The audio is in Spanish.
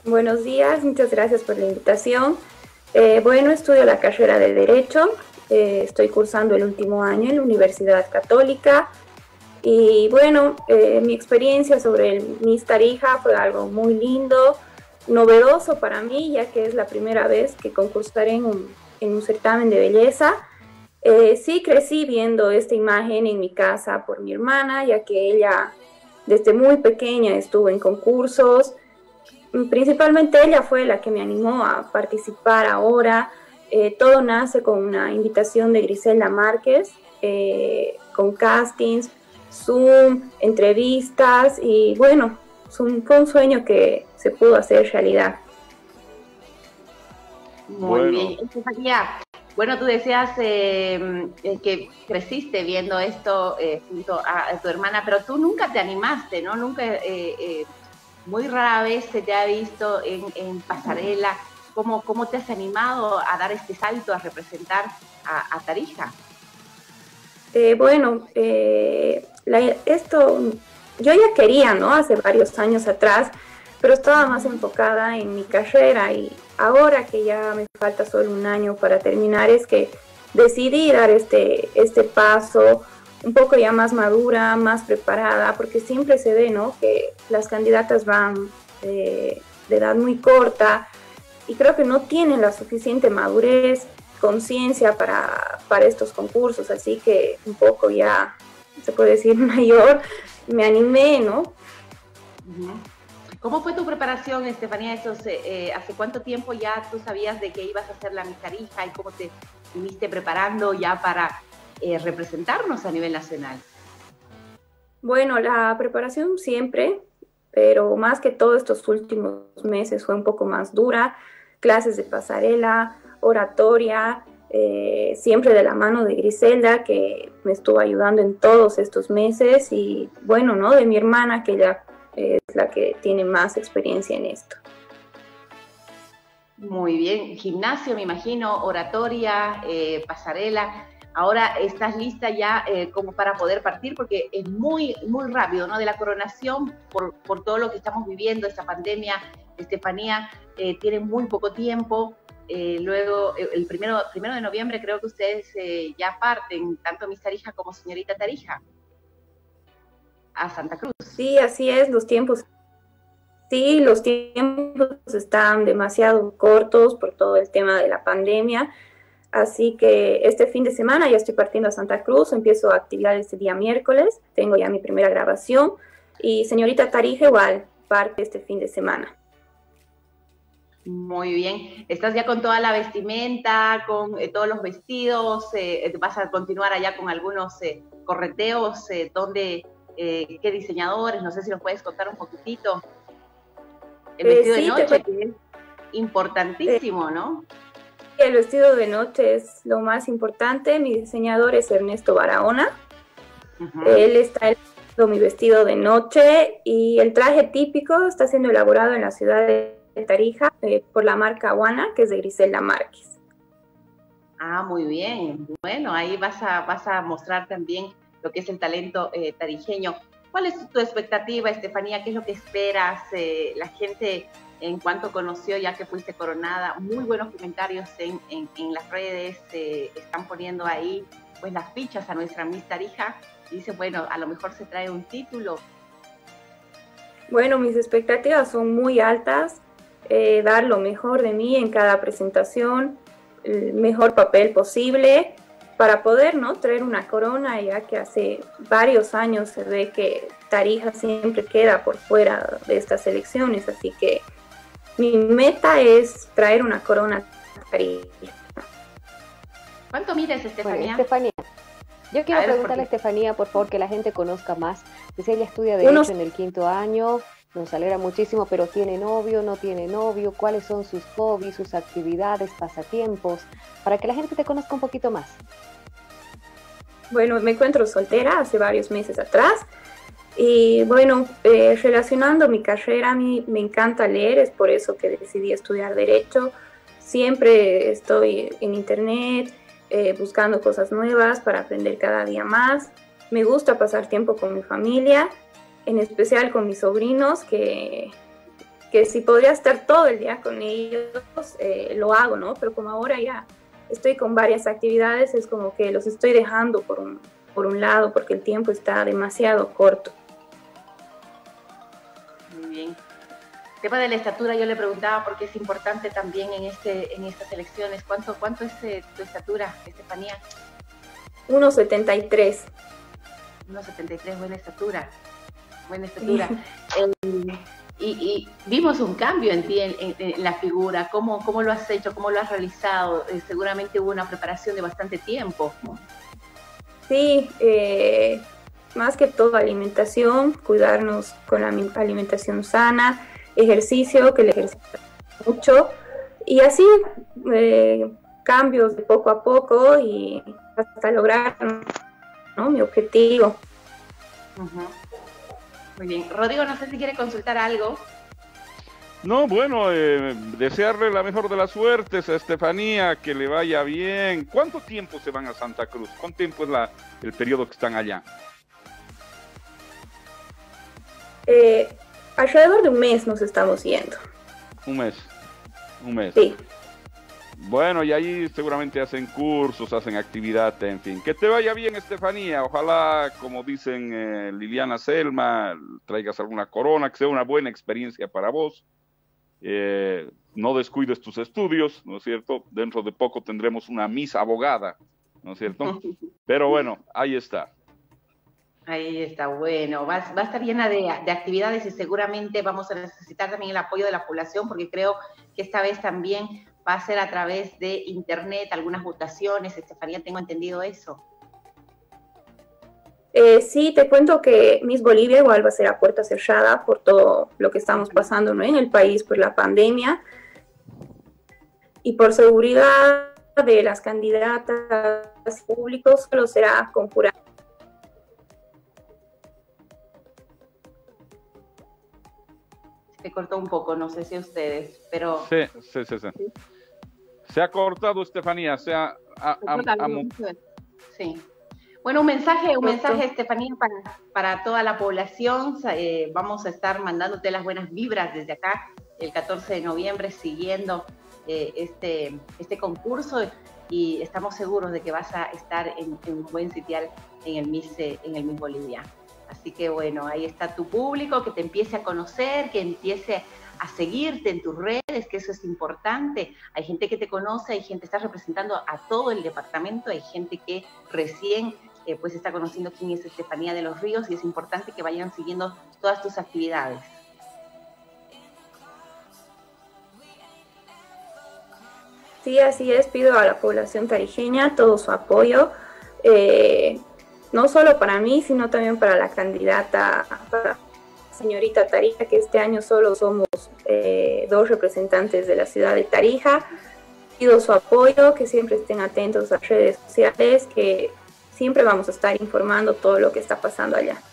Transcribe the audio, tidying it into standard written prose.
Buenos días, muchas gracias por la invitación. Bueno, estudio la carrera de Derecho, estoy cursando el último año en la Universidad Católica y bueno, mi experiencia sobre el Miss Tarija fue algo muy lindo, novedoso para mí, ya que es la primera vez que concursaré en un certamen de belleza. Sí crecí viendo esta imagen en mi casa por mi hermana, ya que ella desde muy pequeña estuvo en concursos. Principalmente ella fue la que me animó a participar ahora. Todo nace con una invitación de Griselda Márquez, con castings, Zoom, entrevistas y bueno, fue un sueño que se pudo hacer realidad. Muy bien, Estefanía. Bueno, tú decías que creciste viendo esto junto a tu hermana, pero tú nunca te animaste, ¿no? Nunca, muy rara vez se te ha visto en pasarela. ¿Cómo te has animado a dar este salto, a representar a Tarija? Bueno, esto yo ya quería, ¿no? Hace varios años atrás, pero estaba más enfocada en mi carrera y ahora que ya me falta solo un año para terminar es que decidí dar este paso un poco ya más madura, más preparada, porque siempre se ve, ¿no? Que las candidatas van de edad muy corta y creo que no tienen la suficiente madurez, conciencia para estos concursos, así que un poco ya, se puede decir, mayor, me animé, ¿no? ¿Cómo fue tu preparación, Estefanía? ¿Hace cuánto tiempo ya tú sabías de que ibas a hacer la Miss Tarija y cómo te viniste preparando ya para representarnos a nivel nacional? Bueno, la preparación siempre, pero más que todo estos últimos meses fue un poco más dura, clases de pasarela, oratoria, siempre de la mano de Griselda, que me estuvo ayudando en todos estos meses, y bueno, ¿no? De mi hermana, que ella es la que tiene más experiencia en esto. Muy bien, gimnasio, me imagino, oratoria, pasarela. Ahora estás lista ya como para poder partir, porque es muy rápido, ¿no? De la coronación, por todo lo que estamos viviendo, esta pandemia, Estefanía, tiene muy poco tiempo. Luego, el primero de noviembre creo que ustedes ya parten, tanto Miss Tarija como señorita Tarija, a Santa Cruz. Sí, así es, los tiempos están demasiado cortos por todo el tema de la pandemia. Así que este fin de semana ya estoy partiendo a Santa Cruz, empiezo actividades el día miércoles, tengo ya mi primera grabación y señorita Tarija igual parte este fin de semana. Muy bien, estás ya con toda la vestimenta, con todos los vestidos, vas a continuar allá con algunos correteos, qué diseñadores, no sé si nos puedes contar un poquitito. El vestido de noche, que es importantísimo, ¿no? El vestido de noche es lo más importante. Mi diseñador es Ernesto Barahona. Él está elaborando mi vestido de noche y el traje típico está siendo elaborado en la ciudad de Tarija por la marca Aguana, que es de Griselda Márquez. Ah, muy bien. Bueno, ahí vas a mostrar también lo que es el talento tarijeño. ¿Cuál es tu expectativa, Estefanía? ¿Qué es lo que esperas? La gente, en cuanto conoció, ya que fuiste coronada, muy buenos comentarios en las redes, están poniendo ahí pues las fichas a nuestra Miss Tarija. Dice, bueno, a lo mejor se trae un título. Bueno, mis expectativas son muy altas, dar lo mejor de mí en cada presentación, el mejor papel posible, para poder, ¿no?, traer una corona, ya que hace varios años se ve que Tarija siempre queda por fuera de estas elecciones, así que mi meta es traer una corona a Tarija. ¿Cuánto mides, Estefanía? Bueno, Estefanía, yo quiero preguntarle a Estefanía, por favor, que la gente conozca más. Dice, ella estudia Derecho en el 5º año, nos alegra muchísimo, pero ¿tiene novio, no tiene novio? ¿Cuáles son sus hobbies, sus actividades, pasatiempos? Para que la gente te conozca un poquito más. Bueno, me encuentro soltera hace varios meses atrás y bueno, relacionando mi carrera, a mí me encanta leer, es por eso que decidí estudiar Derecho. Siempre estoy en internet buscando cosas nuevas para aprender cada día más. Me gusta pasar tiempo con mi familia, en especial con mis sobrinos, que que si podría estar todo el día con ellos, lo hago, ¿no? Pero como ahora ya estoy con varias actividades, es como que los estoy dejando por un lado, porque el tiempo está demasiado corto. Muy bien. El tema de la estatura, yo le preguntaba porque es importante también en estas elecciones. ¿Cuánto es tu estatura, Estefanía? 1,73. 1,73, buena estatura. Buena estatura. Y vimos un cambio en ti, en la figura. ¿Cómo lo has hecho? ¿Cómo lo has realizado? Seguramente hubo una preparación de bastante tiempo. Sí, más que todo alimentación, cuidarnos con la alimentación sana, ejercicio, que el ejercicio mucho, y así cambios de poco a poco y hasta lograr, ¿no?, mi objetivo. Uh-huh. Muy bien. Rodrigo, no sé si quiere consultar algo. No, bueno, desearle la mejor de las suertes a Estefanía, que le vaya bien. ¿Cuánto tiempo se van a Santa Cruz? ¿Cuánto tiempo es el periodo que están allá? Alrededor de un mes nos estamos yendo. Un mes. Sí. Bueno, y ahí seguramente hacen cursos, hacen actividad, en fin. Que te vaya bien, Estefanía. Ojalá, como dicen Liliana Selma, traigas alguna corona, que sea una buena experiencia para vos. No descuides tus estudios, ¿no es cierto? Dentro de poco tendremos una Miss abogada, ¿no es cierto? Pero bueno, ahí está. Ahí está, bueno, va a estar llena de actividades y seguramente vamos a necesitar también el apoyo de la población, porque creo que esta vez también va a ser a través de internet, algunas votaciones. Estefanía, tengo entendido eso. Sí, te cuento que Miss Bolivia igual va a ser a puerta cerrada por todo lo que estamos pasando, ¿no?, en el país por la pandemia, y por seguridad de las candidatas públicos solo será con jurado. Se cortó un poco, no sé si ustedes, pero... Sí. Se ha cortado, Estefanía, sí. Bueno, un mensaje, Estefanía, para toda la población. Vamos a estar mandándote las buenas vibras desde acá, el 14 de noviembre, siguiendo este concurso, y estamos seguros de que vas a estar en un buen sitial en el Miss Bolivia. Así que bueno, ahí está tu público, que te empiece a conocer, que empiece a seguirte en tus redes, que eso es importante. Hay gente que te conoce, hay gente, estás representando a todo el departamento, hay gente que recién pues está conociendo quién es Estefanía de los Ríos, y es importante que vayan siguiendo todas tus actividades. Sí, así es, pido a la población tarijeña todo su apoyo, no solo para mí, sino también para la candidata, para la señorita Tarija, que este año solo somos 2 representantes de la ciudad de Tarija. Pido su apoyo, que siempre estén atentos a las redes sociales, que siempre vamos a estar informando todo lo que está pasando allá.